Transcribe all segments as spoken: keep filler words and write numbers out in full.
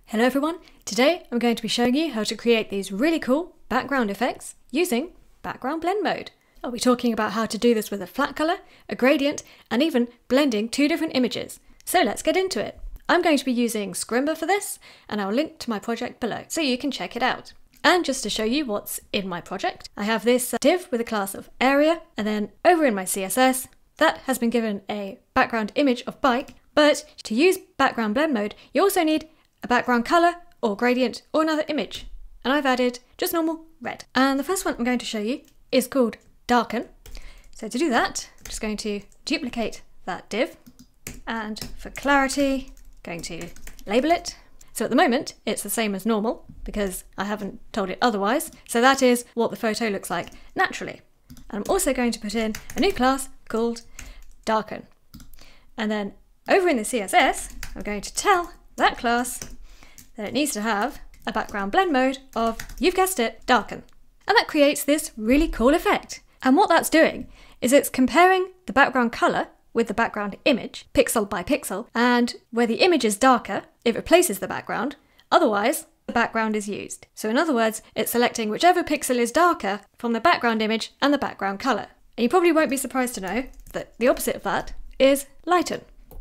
Hello everyone, today I'm going to be showing you how to create these really cool background effects using background blend mode. I'll be talking about how to do this with a flat colour, a gradient, and even blending two different images. So let's get into it. I'm going to be using Scrimba for this, and I'll link to my project below so you can check it out. And just to show you what's in my project, I have this div with a class of area, and then over in my C S S, that has been given a background image of bike, but to use background blend mode, you also need a background colour or gradient or another image. And I've added just normal red. And the first one I'm going to show you is called darken. So to do that, I'm just going to duplicate that div, and for clarity, going to label it. So at the moment, it's the same as normal because I haven't told it otherwise. So that is what the photo looks like naturally. And I'm also going to put in a new class called darken. And then over in the C S S, I'm going to tell that class that it needs to have a background blend mode of, you've guessed it, darken. And that creates this really cool effect. And what that's doing is it's comparing the background colour with the background image, pixel by pixel, and where the image is darker, it replaces the background, otherwise the background is used. So in other words, it's selecting whichever pixel is darker from the background image and the background colour. And you probably won't be surprised to know that the opposite of that is lighten.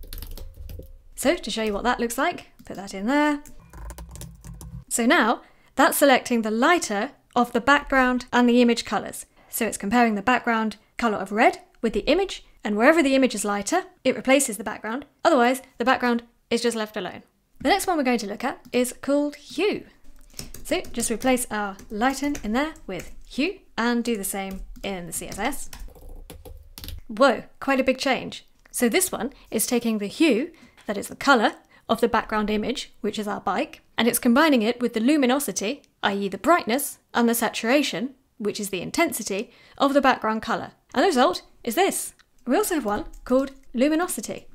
So to show you what that looks like, put that in there. So now that's selecting the lighter of the background and the image colours. So it's comparing the background colour of red with the image, and wherever the image is lighter, it replaces the background. Otherwise, the background is just left alone. The next one we're going to look at is called hue. So just replace our lighten in there with hue and do the same in the C S S. Whoa, quite a big change. So this one is taking the hue, that is the colour, of the background image, which is our bike, and it's combining it with the luminosity, that is the brightness, and the saturation, which is the intensity, of the background colour. And the result is this. We also have one called luminosity,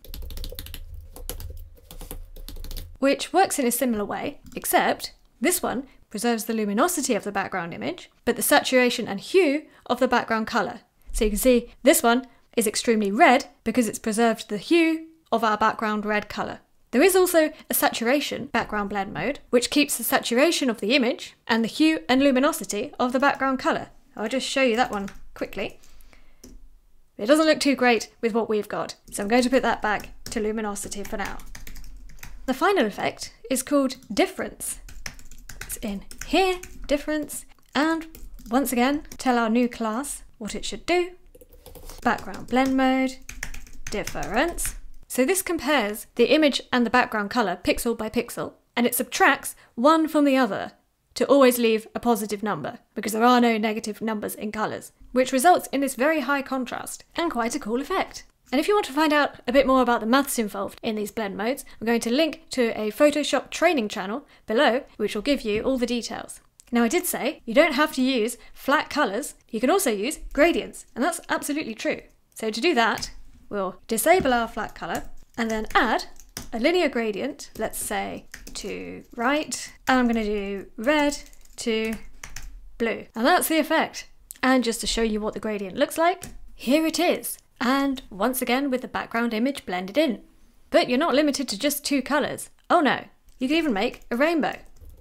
which works in a similar way, except this one preserves the luminosity of the background image, but the saturation and hue of the background colour. So you can see this one is extremely red because it's preserved the hue of our background red colour. There is also a saturation background blend mode, which keeps the saturation of the image and the hue and luminosity of the background colour. I'll just show you that one quickly. It doesn't look too great with what we've got, so I'm going to put that back to luminosity for now. The final effect is called difference. It's in here, difference, and once again, tell our new class what it should do. Background blend mode, difference. So this compares the image and the background colour pixel by pixel, and it subtracts one from the other to always leave a positive number, because there are no negative numbers in colours, which results in this very high contrast and quite a cool effect. And if you want to find out a bit more about the maths involved in these blend modes, I'm going to link to a Photoshop training channel below, which will give you all the details. Now I did say you don't have to use flat colours, you can also use gradients, and that's absolutely true. So to do that, we'll disable our flat colour and then add a linear gradient, let's say to right, and I'm going to do red to blue. And that's the effect. And just to show you what the gradient looks like, here it is. And once again with the background image blended in. But you're not limited to just two colours. Oh no, you can even make a rainbow.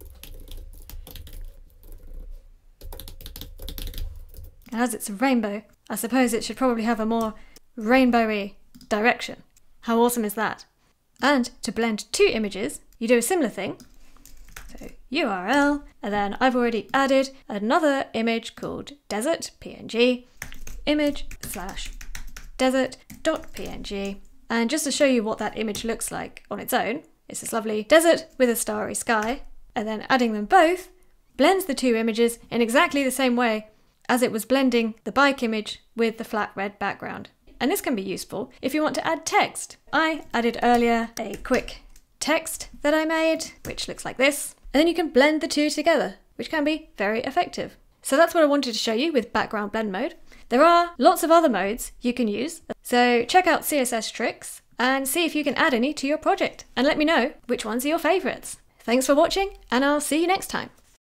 And as it's a rainbow, I suppose it should probably have a more rainbowy direction. How awesome is that? And to blend two images, you do a similar thing. So U R L, and then I've already added another image called desert, P N G, image slash desert dot P N G. And just to show you what that image looks like on its own, it's this lovely desert with a starry sky, and then adding them both blends the two images in exactly the same way as it was blending the bike image with the flat red background. And this can be useful if you want to add text. I added earlier a quick text that I made, which looks like this, and then you can blend the two together, which can be very effective. So that's what I wanted to show you with background blend mode. There are lots of other modes you can use, so check out C S S tricks and see if you can add any to your project, and let me know which ones are your favourites. Thanks for watching, and I'll see you next time.